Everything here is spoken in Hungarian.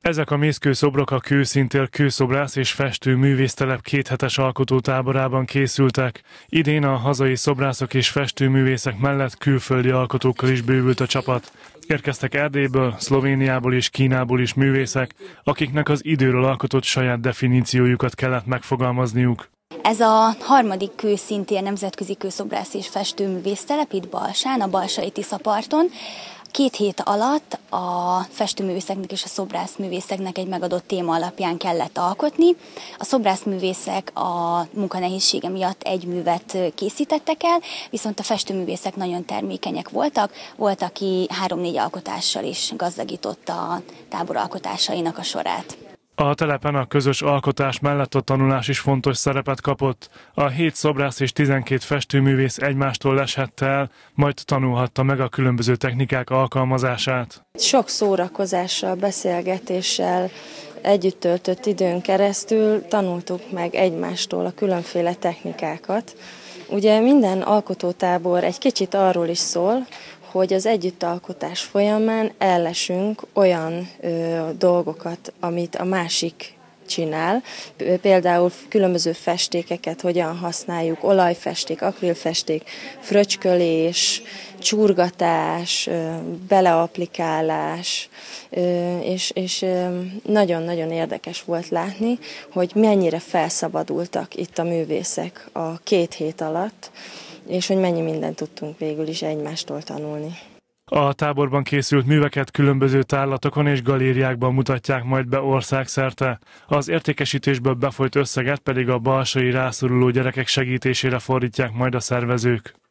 Ezek a mészkőszobrok a Kőszíntér kőszobrász és festő művésztelep kéthetes alkotótáborában készültek. Idén a hazai szobrászok és festőművészek mellett külföldi alkotókkal is bővült a csapat. Érkeztek Erdélyből, Szlovéniából és Kínából is művészek, akiknek az időről alkotott saját definíciójukat kellett megfogalmazniuk. Ez a harmadik Kőszíntér nemzetközi kőszobrász és festőművésztelep itt Balsán, a balsai Tiszaparton. 2 hét alatt a festőművészeknek és a szobrászművészeknek egy megadott téma alapján kellett alkotni. A szobrászművészek a munkanehézsége miatt egy művet készítettek el, viszont a festőművészek nagyon termékenyek voltak. Volt, aki 3-4 alkotással is gazdagította a tábor alkotásainak a sorát. A telepen a közös alkotás mellett a tanulás is fontos szerepet kapott. A 7 szobrász és 12 festőművész egymástól lesett el, majd tanulhatta meg a különböző technikák alkalmazását. Sok szórakozással, beszélgetéssel, együtt töltött időn keresztül tanultuk meg egymástól a különféle technikákat. Ugye minden alkotótábor egy kicsit arról is szól, hogy az együttalkotás folyamán ellesünk olyan dolgokat, amit a másik csinál. Például különböző festékeket hogyan használjuk, olajfesték, akrilfesték, fröcskölés, csurgatás, beleaplikálás, és nagyon-nagyon érdekes volt látni, hogy mennyire felszabadultak itt a művészek a 2 hét alatt, és hogy mennyi mindent tudtunk végül is egymástól tanulni. A táborban készült műveket különböző tárlatokon és galériákban mutatják majd be országszerte. Az értékesítésből befolyt összeget pedig a balsai rászoruló gyerekek segítésére fordítják majd a szervezők.